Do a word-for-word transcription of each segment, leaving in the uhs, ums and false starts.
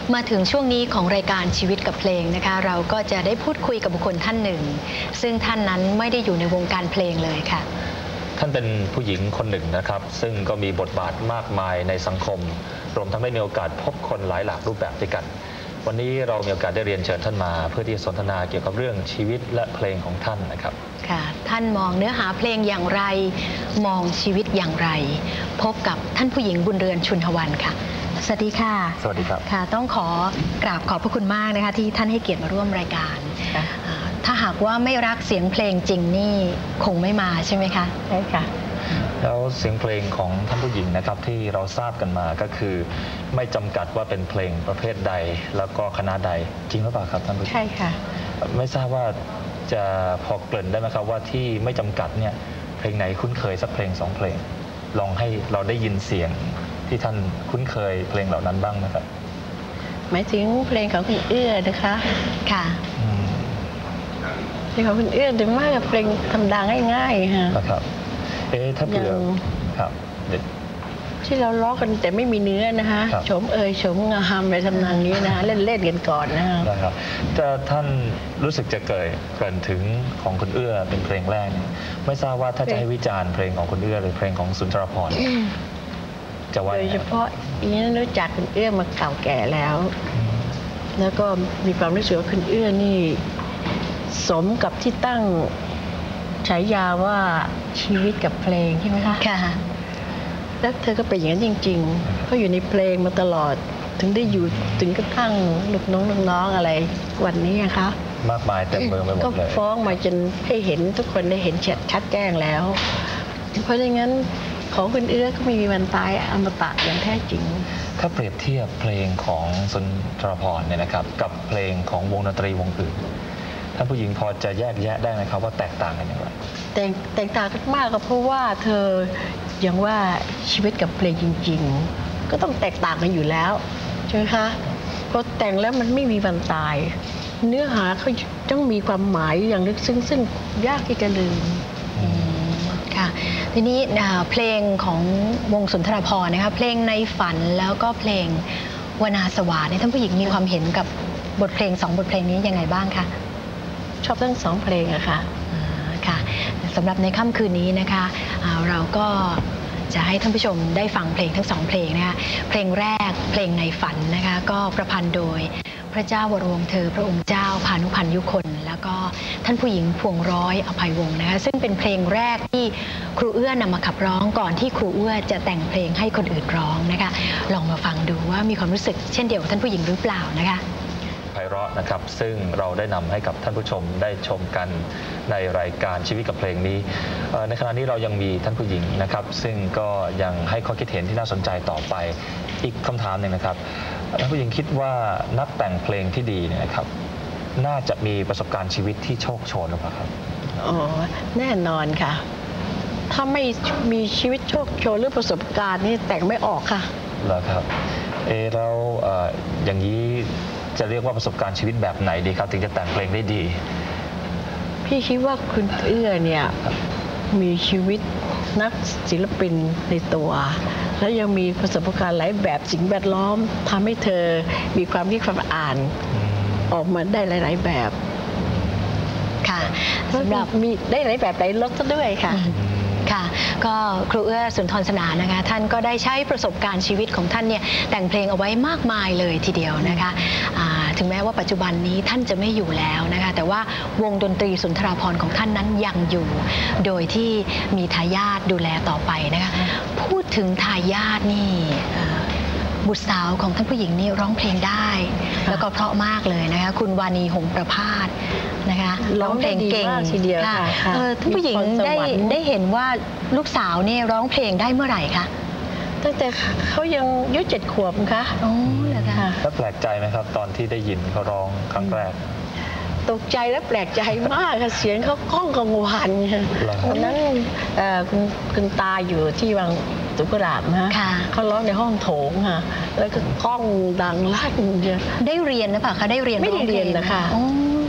มาถึงช่วงนี้ของรายการชีวิตกับเพลงนะคะเราก็จะได้พูดคุยกับบุคคลท่านหนึ่งซึ่งท่านนั้นไม่ได้อยู่ในวงการเพลงเลยค่ะท่านเป็นผู้หญิงคนหนึ่งนะครับซึ่งก็มีบทบาทมากมายในสังคมรวมทั้งได้มีโอกาสพบคนหลายหลากรูปแบบด้วยกันวันนี้เรามีโอกาสได้เรียนเชิญท่านมาเพื่อที่จะสนทนาเกี่ยวกับเรื่องชีวิตและเพลงของท่านนะครับค่ะท่านมองเนื้อหาเพลงอย่างไรมองชีวิตอย่างไรพบกับท่านผู้หญิงบุญเรือนชุนทวันค่ะสวัสดีค่ะสวัสดีครับค่ะต้องขอกราบขอบพระคุณมากนะคะที่ท่านให้เกียรติมาร่วมรายการถ้าหากว่าไม่รักเสียงเพลงจริงนี่คงไม่มาใช่ไหมคะใช่ค่ะแล้วเสียงเพลงของท่านผู้หญิงนะครับที่เราทราบกันมาก็คือไม่จำกัดว่าเป็นเพลงประเภทใดแล้วก็คณะใดจริงหรือเปล่าครับท่านผู้หญิงใช่ค่ะไม่ทราบว่าจะพอเกริ่นได้ไหมครับว่าที่ไม่จำกัดเนี่ยเพลงไหนคุ้นเคยสักเพลงสองเพลงลองให้เราได้ยินเสียงที่ท่านคุ้นเคยเพลงเหล่านั้นบ้างนะครับหมายถึงเพลงของคุณเอื้อนะคะค่ะเพลงของคุณเอื้อถึงมากกับเพลงธรรมดาง่ายๆค่ะนะครับเอ๊ะถ้าเผื่อครับที่เราล้อกันแต่ไม่มีเนื้อนะคะโฉมเอ่ยโฉมงามอะไรทำนองนี้นะคะเล่นเล่นกันก่อนนะคะนะครับจะท่านรู้สึกจะเกิดเกิดถึงของคุณเอื้อเป็นเพลงแรกไม่ทราบว่าถ้าจะให้วิจารณ์เพลงของคุณเอื้อหรือเพลงของสุนทรภรณ์จะว่าโดยเฉพาะอีนี้รู้จักคุณเอื้อมาเก่าแก่แล้วแล้วก็มีความรู้สึกว่าคุณเอื้อนี่สมกับที่ตั้งฉายาว่าชีวิตกับเพลงใช่ไหมคะค่ะแล้วเธอก็เป็นอย่างนั้นจริงๆเพราะอยู่ในเพลงมาตลอดถึงได้อยู่ถึงกระทั่งลูกน้องลูกน้องอะไรวันนี้นะคะมากมายเต็มเมืองไปหมดเลยก็ฟ้องมาจนให้เห็นทุกคนได้เห็นชัดชัดแจ้งแล้วเพราะอย่างนั้นของคุณเอื้อก็ไม่มีวันตายอมตะอย่างแท้จริงถ้าเปรียบเทียบเพลงของสุนทรภรณ์เนี่ยนะครับกับเพลงของวงดนตรีวงอื่นท่านผู้หญิงพอจะแยกแยะได้ไหมครับว่าแตกต่างกันอย่างไรแต่แตกต่างกันมากก็เพราะว่าเธออย่างว่าชีวิตกับเพลงจริงๆก็ต้องแตกต่างกันอยู่แล้วใช่ไหมคะพอแต่งแล้วมันไม่มีวันตายเนื้อหาเขาต้องมีความหมายอย่างลึกซึ้งซึ่งยากที่จะลืมค่ะทีนี้เพลงของวงสุนทรภรณ์นะคะเพลงในฝันแล้วก็เพลงวนาสวาเนี่ยท่านผู้หญิงมีความเห็นกับบทเพลงสองบทเพลงนี้ยังไงบ้างคะชอบทั้งสองเพลงอะค่ะค่ะสำหรับในค่ำคืนนี้นะคะเราก็จะให้ท่านผู้ชมได้ฟังเพลงทั้งสองเพลงนะคะเพลงแรกเพลงในฝันนะคะก็ประพันธ์โดยพระเจ้าวรวงศ์เธอพระองค์เจ้าพานุพันธ์ยุคนแล้วก็ท่านผู้หญิงพวงร้อยอภัยวงศ์นะคะซึ่งเป็นเพลงแรกที่ครูเอื้อนำมาขับร้องก่อนที่ครูเอื้อจะแต่งเพลงให้คนอื่นร้องนะคะลองมาฟังดูว่ามีความรู้สึกเช่นเดียวกับท่านผู้หญิงหรือเปล่านะคะไพเราะนะครับซึ่งเราได้นำให้กับท่านผู้ชมได้ชมกันในรายการชีวิตกับเพลงนี้ในขณะนี้เรายังมีท่านผู้หญิงนะครับซึ่งก็ยังให้ข้อคิดเห็นที่น่าสนใจต่อไปอีกคำถามหนึ่งนะครับท่านผู้หญิงคิดว่านักแต่งเพลงที่ดีเนี่ยนะครับน่าจะมีประสบการณ์ชีวิตที่โชคโชนหรือเปล่าครับอ๋อแน่นอนค่ะถ้าไม่มีชีวิตโชคโชนหรือประสบการณ์นี่แต่งไม่ออกค่ะเหรอครับเออแล้วอย่างนี้จะเรียกว่าประสบการณ์ชีวิตแบบไหนดีครับถึงจะแต่งเพลงได้ดีพี่คิดว่าคุณเอื้อเนี่ยมีชีวิตนักศิลปินในตัวแล้วยังมีประสบการณ์หลายแบบสิ่งแวดล้อมทำให้เธอมีความคิดความอ่านออกมาได้หลายๆแบบค่ะสำหรับมีได้หลายแบบหลายรสด้วยค่ะค่ะก็ครูเอื้อสุนทรสนานนะคะท่านก็ได้ใช้ประสบการณ์ชีวิตของท่านเนี่ยแต่งเพลงเอาไว้มากมายเลยทีเดียวนะคะถึงแม้ว่าปัจจุบันนี้ท่านจะไม่อยู่แล้วนะคะแต่ว่าวงดนตรีสุนทรภรณ์ของท่านนั้นยังอยู่โดยที่มีทายาทดูแลต่อไปนะคะพูดถึงทายาทนี่บุตรสาวของท่านผู้หญิงนี่ร้องเพลงได้แล้วก็เพราะมากเลยนะคะคุณวานีหงส์ประภาสนะคะร้องเพลงเก่งทีเดียวค่ะท่านผู้หญิงได้ได้เห็นว่าลูกสาวนี่ร้องเพลงได้เมื่อไหร่คะตั้งแต่เขายังอายุเจ็ดขวบคะอ๋อเหรอคะแล้วแปลกใจไหมครับตอนที่ได้ยินเขาร้องครั้งแรกตกใจและแปลกใจมากค่ะเสียงเขาก้องกังวานตอนนั้นคุณตาอยู่ที่วังตุกราบนะเขาร้องในห้องโถงค่ะแล้วก็ก้องดังลั่นได้เรียนหรือเปล่าคะได้เรียนไม่ได้เรียนนะคะ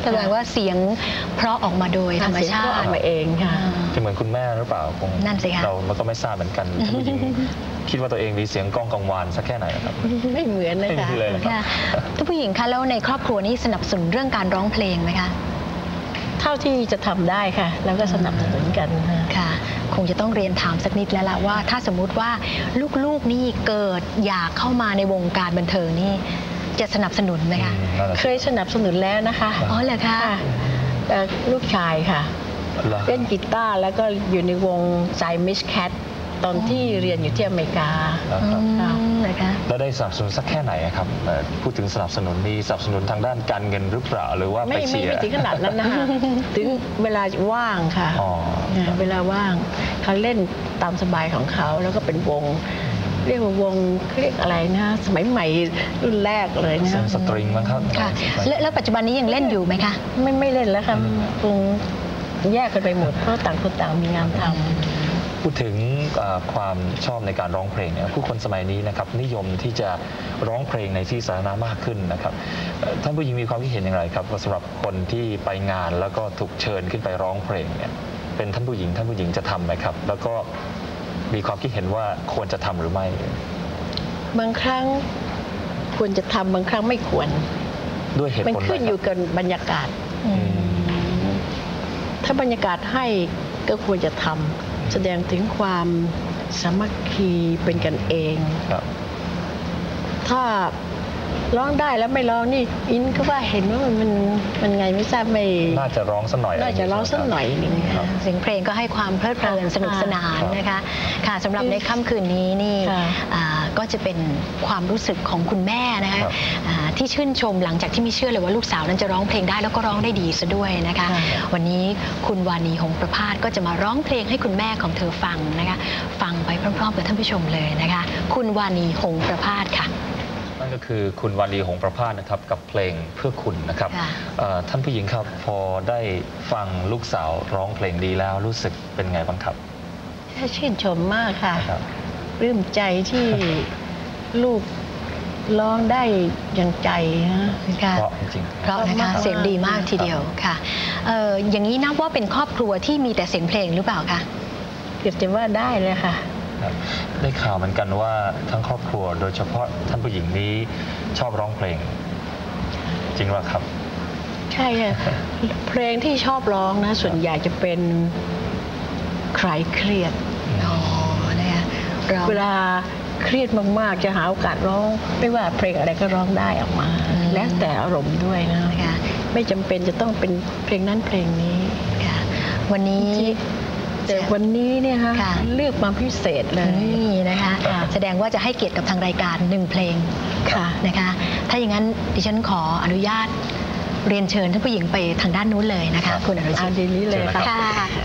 แสดงว่าเสียงเพราะออกมาโดยธรรมชาเสียงก็อติอกมาเองค่ะจะเหมือนคุณแม่หรือเปล่าคงนั่นสิคะเราเราก็ไม่ทราบเหมือนกันท่านผู้หญิงคิดว่าตัวเองมีเสียงก้องกังวานสักแค่ไหนครับไม่เหมือนเลยไม่ค่ะมีเลยนะครับค่ะท่านผู้หญิงคะแล้วในครอบครัวนี้สนับสนุนเรื่องการร้องเพลงไหมคะเท่าที่จะทำได้ค่ะ แล้วก็สนับสนุนกันค่ะค่ะ คงจะต้องเรียนถามสักนิดแล้วล่ะว่าถ้าสมมุติว่าลูกๆนี่เกิดอยากเข้ามาในวงการบันเทิงนี่จะสนับสนุนไหมคะอืมนั่นแหละเคยสนับสนุนแล้วนะคะอ๋อเหรอคะค่ะแต่ลูกชายค่ะเหรอเล่นกีตาร์แล้วก็อยู่ในวงไซมิชแคทตอนที่เรียนอยู่ที่อเมริกาแล้วอืครับมนะคะแล้วได้สนับสนุนสักแค่ไหนครับเอ่อพูดถึงสนับสนุนนี่สนับสนุนทางด้านการเงินหรือเปล่าหรือว่าไม่ไปไม่เชียร์ไม่ถึงขนาดนั้นนะคะ ถึงเวลาว่างค่ะอ๋อนะเวลาว่างเขาเล่นตามสบายของเขาแล้วก็เป็นวง เรียกว่าวงเรียกอะไรนะสมัยใหม่รุ่นแรกเลยนะเสียงสตริงมั้งครับค่ะแล้วแล้วปัจจุบันนี้ยังเล่นอยู่ไหมคะไม่ไม่เล่นแล้วค่ะคงแยกกันไปหมดเพราะต่างคนต่างมีงานทำพูดถึงเอ่อความชอบในการร้องเพลงเนี่ยผู้คนสมัยนี้นะครับนิยมที่จะร้องเพลงในที่สาธารณะมากขึ้นนะครับเอ่อท่านผู้หญิงมีความคิดเห็นอย่างไรครับว่าสำหรับคนที่ไปงานแล้วก็ถูกเชิญขึ้นไปร้องเพลงเนี่ยเป็นท่านผู้หญิงท่านผู้หญิงจะทำไหมครับ แล้วก็มีความคิดเห็นว่าควรจะทำหรือไม่บางครั้งควรจะทำบางครั้งไม่ควรด้วยเหตุมันผลขึ้นใดอครัยู่บกับบรรยากาศอืมถ้าบรรยากาศให้ก็ควรจะทำแสดงถึงความสามัคคีเป็นกันเองครับถ้าร้องได้แล้วไม่ร้องนี่อินก็ว่าเห็นว่ามันมันมันไงไม่ทราบไม่น่าจะร้องสักหน่อยน่าจะร้องสักหน่อยหนึงครับเสียงเพลงก็ให้ความเพลิดเพลินค่ะสนุกสนานนะคะ ค่ะสำหรับในค่ำคืนนี้นี่ค่ะอ่าก็จะเป็นความรู้สึกของคุณแม่นะคะครับอ่าที่ชื่นชมหลังจากที่ไม่เชื่อเลยว่าลูกสาวนั้นจะร้องเพลงได้แล้วก็ร้องได้ดีซะด้วยนะคะค่ะวันนี้คุณวานีหงส์ประภาสก็จะมาร้องเพลงให้คุณแม่ของเธอฟังนะคะ ฟังไปพร้อมๆกับท่านผู้ชมเลยนะคะ คุณวานีหงส์ประภาสค่ะนั่นก็คือคุณวารีหงส์ประภาสนะครับกับเพลงเพื่อคุณนะครับค่ะเอ่อท่านผู้หญิงครับพอได้ฟังลูกสาวร้องเพลงดีแล้วรู้สึกเป็นไงบ้างครับชื่นชมมากค่ะครับปลื้มใจที่ลูกร้องได้อย่างใจนะค่ะเพราะจริงๆเพราะนะคะมากๆเสียงดีมากทีเดียวค่ะเอ่ออย่างนี้นับว่าเป็นครอบครัวที่มีแต่เสียงเพลงหรือเปล่าคะเกือบจะว่าได้เลยค่ะครับได้ข่าวเหมือนกันว่าทั้งครอบครัวโดยเฉพาะท่านผู้หญิงนี้ชอบร้องเพลง จริงว่าครับใช่ค่ะ เพลงที่ชอบร้องนะ ส่วนใหญ่จะเป็นคลายเครียดอ๋อนะคะเราเวลาเครียดมากๆ จะหาโอกาสร้อง ไม่ว่าเพลงอะไรก็ร้องได้ออกมา แล้วแต่อารมณ์ด้วยนะนะคะไม่จำเป็นจะต้องเป็นเพลงนั้นเพลงนี้ค่ะวันนี้แต่วันนี้เนี่ยฮะค่ะเลือกมาพิเศษเลยนี่นะคะค่ะแสดงว่าจะให้เกียรติกับทางรายการหนึ่งเพลงค่ะนะคะ ถ้าอย่างนั้นดิฉันขออนุญาตเรียนเชิญท่านผู้หญิงไปทางด้านนู้นเลยนะคะ คุณอนุชิเอาตดีนี้เลยค่ะค่ะ